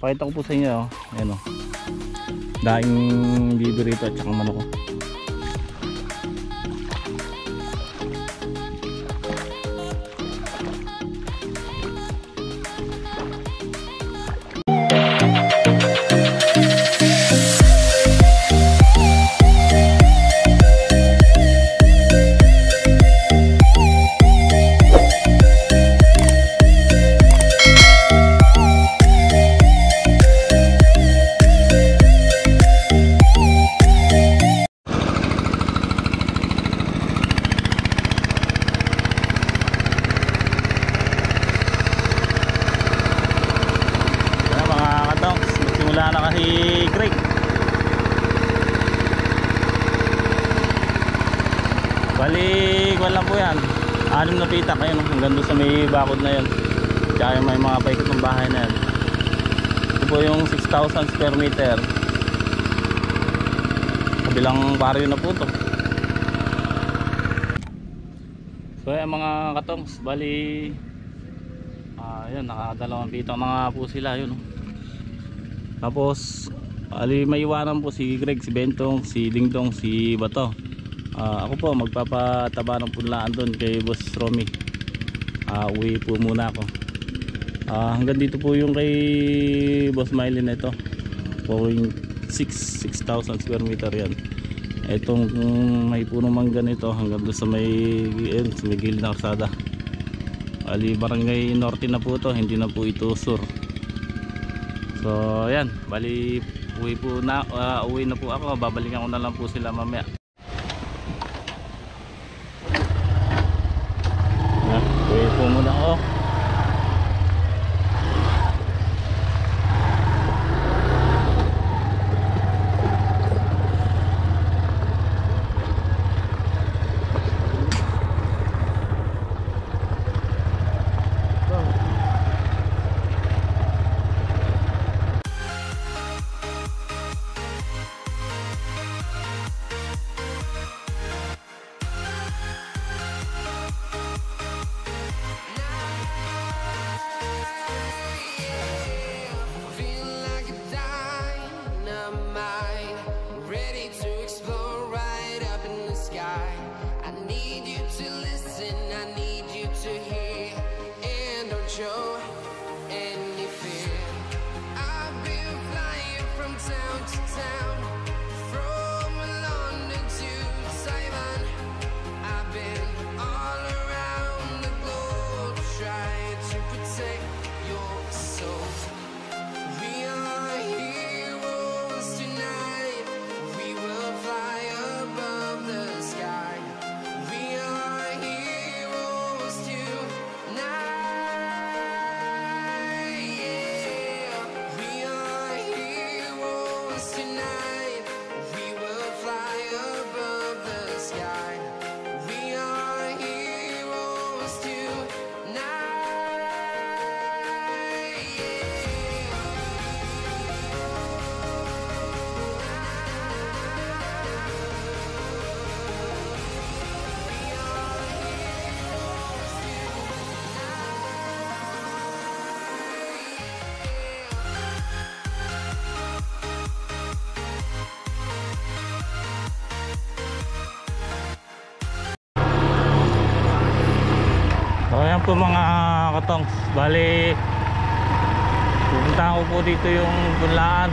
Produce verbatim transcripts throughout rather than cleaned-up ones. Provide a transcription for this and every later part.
Pakita ko po sa inyo, oh. Ayan, oh. Daing bibi rito at saka manok, oh. Wala na kasi Greg. Bali, wala po yan. Anim na pitak ayun, hanggang doon sa may bakod na yun. Tsaka may mga paikot ng bahay na yan. Ito po yung six thousand square meter. Kabilang baryo na po ito. So yan mga katongs, bali ah, yan, nakadalawang pitak mga po sila yun. Tapos ali may iwanan po si Greg, si Bentong, si Dingdong, si Bato. uh, Ako po magpapataba ng punlaan doon kay Boss Romy. uh, Uwi po muna ako. uh, Hanggang dito po yung kay Boss Miley na ito. six thousand square meter yan. Itong may punong mangga nito hanggang doon sa may, eh, sa may gilid ng kalsada. Ali Barangay Norte na po ito, hindi na po ito sur. So ayan, bali uwi po na, uh, uwi na po ako. Babalikan ko na lang po sila mamaya. Ayan, uwi po muna ako. So ayan po mga katongs, bali pupuntahan ko po dito yung punlaan,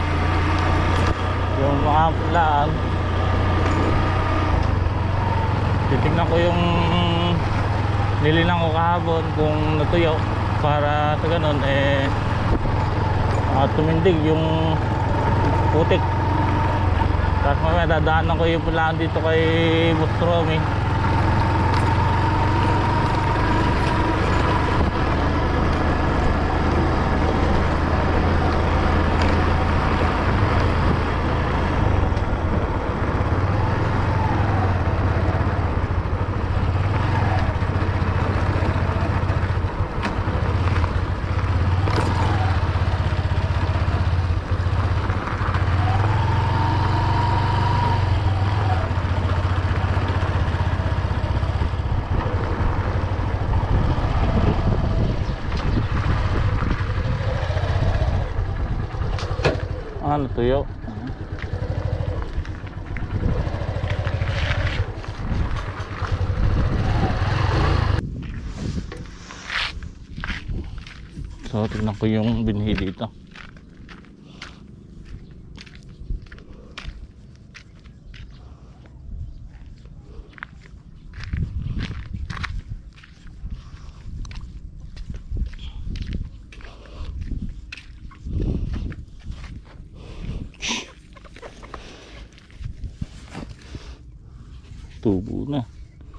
yung mga punlaan. Titignan ko yung nililang ko kahapon kung natuyo, para sa ganun eh uh, tumindig yung putik. Tapos mamaya dadaanan ko yung punlaan dito kay Boss Romy. Ah, natuyo. So, tignan ko yung binhi dito. Tubo na.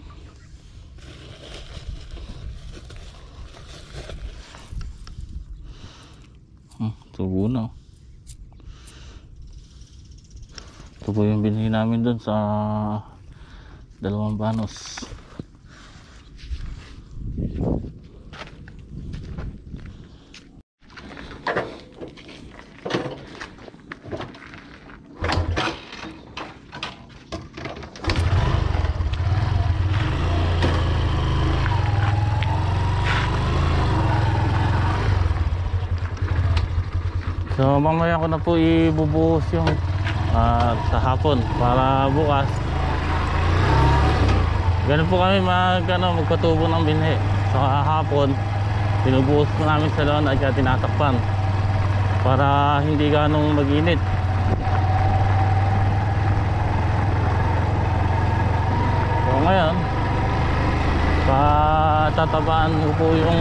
Hmm, tubo na. Ito po yung binhi namin dun sa dalawang banos. So mamaya ko na po ibubuhos yung uh, sa hapon para bukas. Ganun po kami mag, ano, magpatubo ng binhi. So hapon binubuhos po namin sa laon at tinatakpan para hindi ganong mag-init. So ngayon patatabaan ko po yung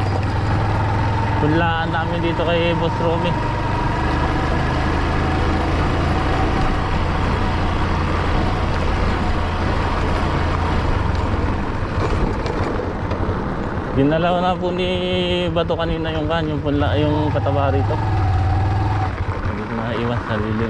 punlaan namin dito kay Boss Romy. Ginalaw na po ni Bato kanina yung kan, yung punla, yung pataba rito. Hindi ko na iwan sa lilim.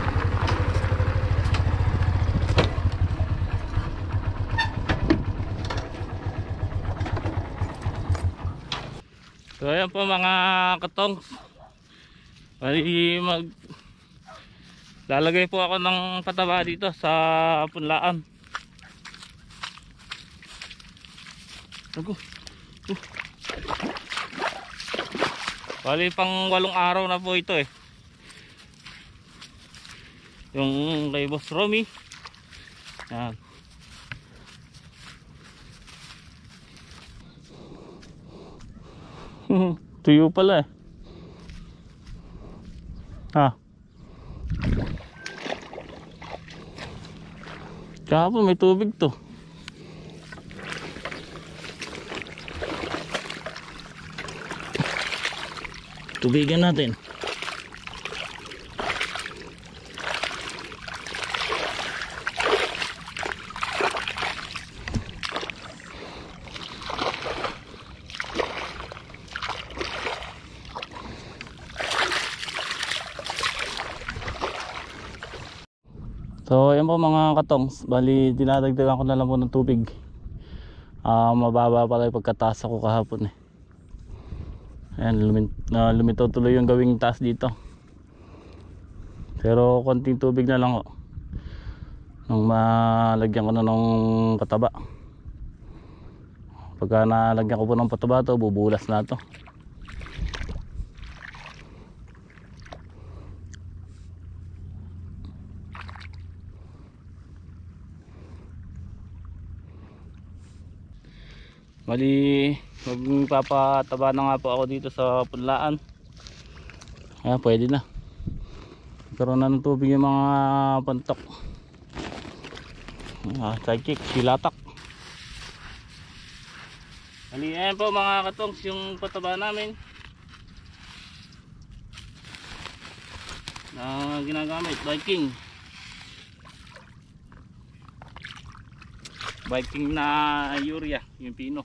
So ayan po mga katongs. Bali mag lalagay po ako ng pataba dito sa punlaan. Ako. Uh. Bali pang walong araw na po ito eh. Yung kay Boss Romy. Yan. Tuyo pala eh. Ha. Kahapon may tubig to. Tubigan natin. So ayan po mga katongs, bali dinadagdagan ko na lang po ng tubig. uh, Mababa pala yung pagkataas ako kahapon eh. Ayan, lumit, uh, lumitaw tuloy yung gawing taas dito. Pero konting tubig na lang oh, nung malagyan ko na ng pataba. Pagka nalagyan ko po ng pataba to, bubulas na to. Bali magpapataba na nga po ako dito sa punlaan. Ayan, pwede na. Karoon na ng tubig yung mga pantok. Ah, sidekick, silatak. Bali ayan po mga katongs yung pataba namin na ginagamit. Viking Viking na urea, yung pino.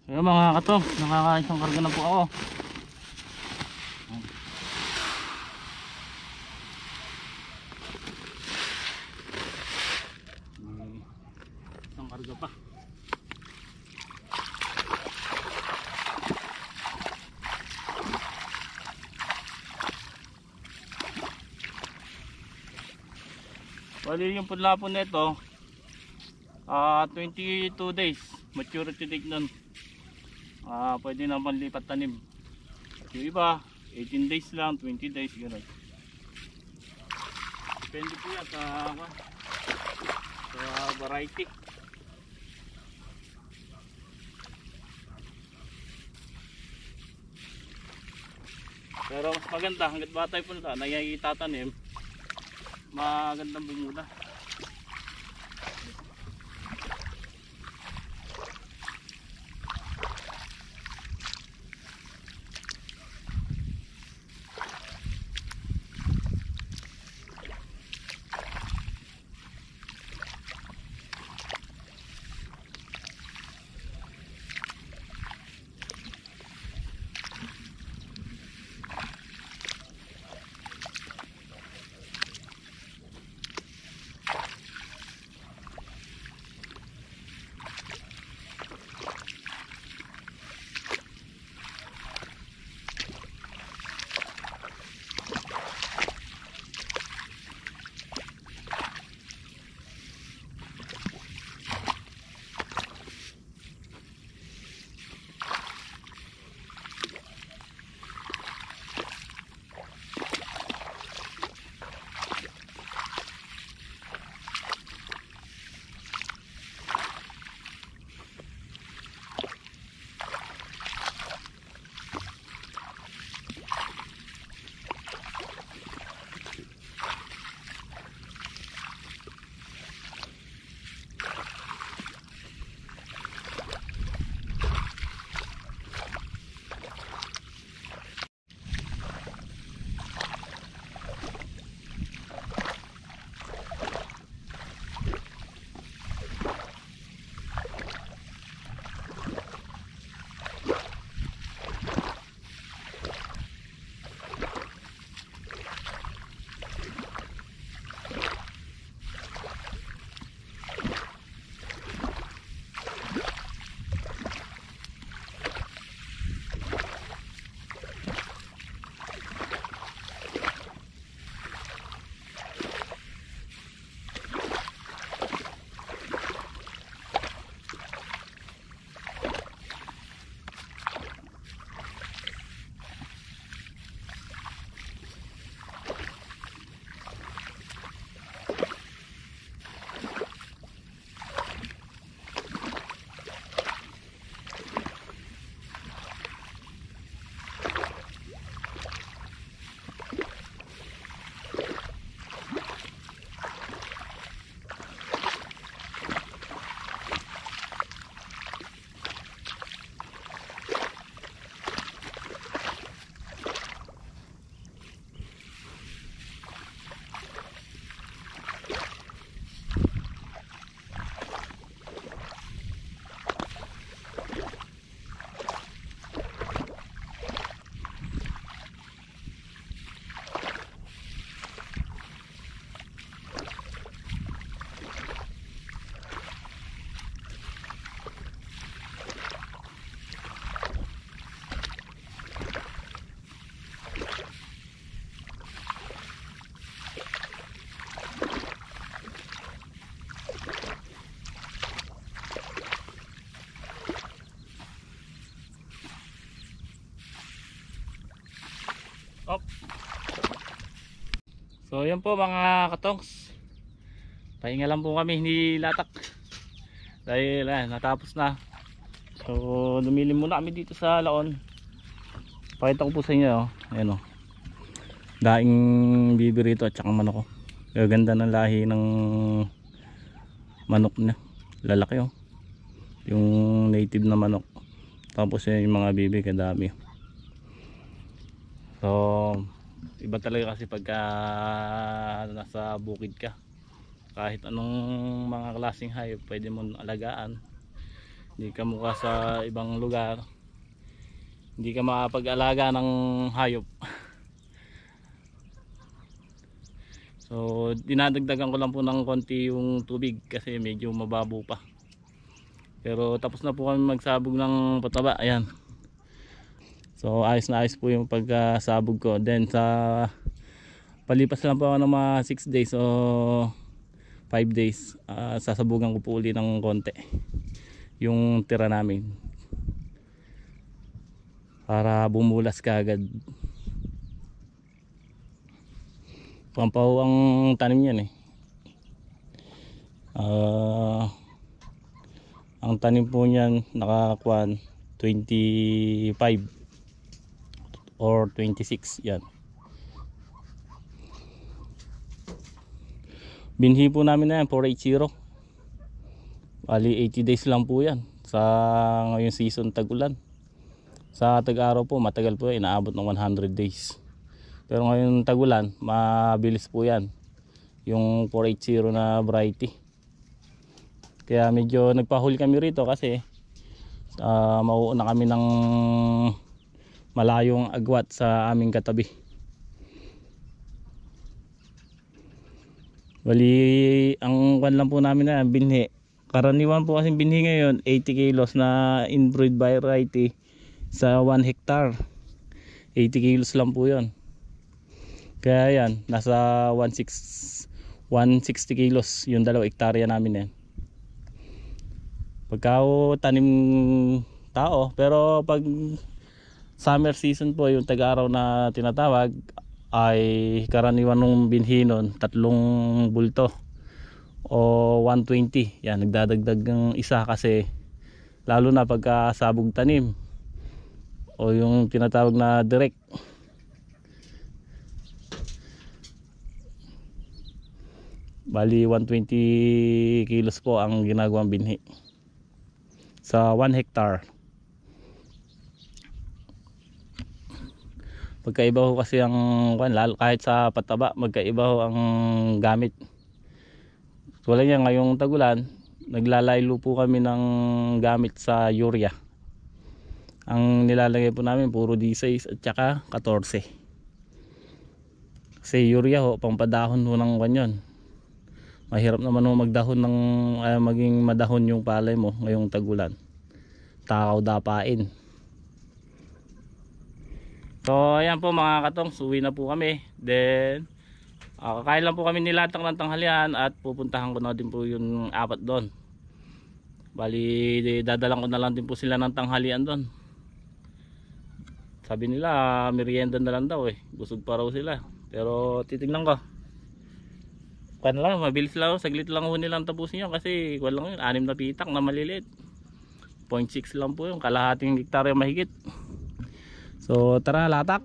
So yun mga katong, nakakaisang karga na po ako. May isang karga pa. Bali yung punla po nito, uh, twenty-two days maturity date nun. Uh, pwede naman lipat tanim. Yung iba eighteen days lang, twenty days gano'n. Depende po yan sa, sa variety. Pero mas maganda hanggat batay punla na itatanim, magandang bumula. Op. So yan po mga katongs, pahinga lang po kami, hindi latak dahil ah, natapos na. So lumilim muna kami dito sa laon. Pakita ko po sa inyo, oh. Ayan, oh. Daing bibi rito at saka manok, oh. Gaganda ng lahi ng manok niya, lalaki, oh. Yung native na manok. Tapos yung mga bibi kadami. So iba talaga kasi pagka nasa bukid ka, kahit anong mga klaseng hayop pwede mo alagaan. Hindi ka mukha sa ibang lugar, hindi ka makapag-alaga ng hayop. So dinadagdagan ko lang po ng konti yung tubig kasi medyo mababo pa. Pero tapos na po kami magsabog ng pataba. Ayan. So ayos na ayos po yung pagkasabog ko. Then sa palipas lang po ako ng mga six days o five days, uh, sasabugan ko po uli ng konti yung tira namin para bumulas kaagad. Pampaw ang tanim yan eh. Uh, ang tanim po niyan nakakuan twenty-five or twenty-six yan. Binhi po namin na yan four eighty. Bali eighty days lang po yan sa ngayong season tag-ulan. Sa tag-araw po matagal po, inaabot ng one hundred days. Pero ngayon tag-ulan, mabilis po yan. Yung four eighty na variety. Kaya medyo nagpahuli kami rito kasi uh, mauuna kami ng malayong agwat sa aming katabi. Bali, ang kwan lang po namin na binhi. Karaniwan po kasi binhi ngayon, eighty kilos na inbreed variety sa one hectare. eighty kilos lang po yun. Kaya yan, nasa one sixty kilos yung dalawang hektarya namin yan. Pagka tanim tao, pero pag summer season po yung tag-araw na tinatawag, ay karaniwan nung binhi nun, tatlong bulto o one twenty. Yan, nagdadagdag ng isa kasi lalo na pagka sabog tanim o yung tinatawag na direct. Bali one twenty kilos po ang ginagawang binhi sa one hectare. Magkaiba ho kasi ang lalo kahit sa pataba, magkaiba ho ang gamit. Wala niya ngayong tagulan, naglalaylo po kami ng gamit sa urea. Ang nilalagay po namin puro D six at saka fourteen. Kasi urea ho, pampadahon ho ng kanyon. Mahirap naman ho magdahon ng uh, maging madahon yung palay mo ngayong tagulan. Takaw dapain. So ayan po mga katong, suwi na po kami. Then uh, kakain lang po kami nilatang ng tanghalian at pupuntahan ko na din po yung apat doon. Bali dadalang ko na lang din po sila ng tanghalian doon. Sabi nila merienda na lang daw eh, busog pa raw sila. Pero titignan ko. Kan lang, mabilis lang, saglit lang ho nilang tapusin yun kasi wala lang yun, anim na pitak na maliliit. zero point six lang po yung kalahating hektarya mahigit. So tara, latak.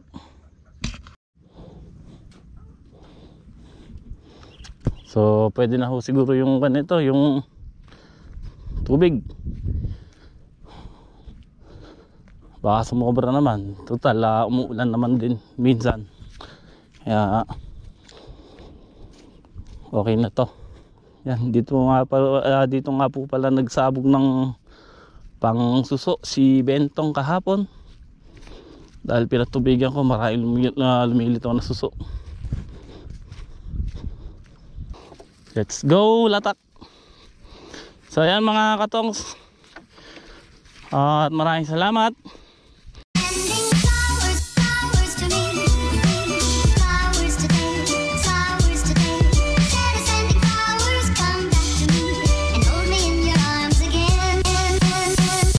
So pwede na ho siguro yung ganito, yung tubig. Baka sumobra naman. Total uh, umuulan naman din minsan. Kaya okay na to. Yan, dito nga pa, uh, dito nga po pala nagsabog ng pangsuso si Bentong kahapon. Dahil pinatubigan ko, maraming lumil, uh, lumilito na suso. Let's go, latak. So yan mga katongs. Uh, at maraming salamat.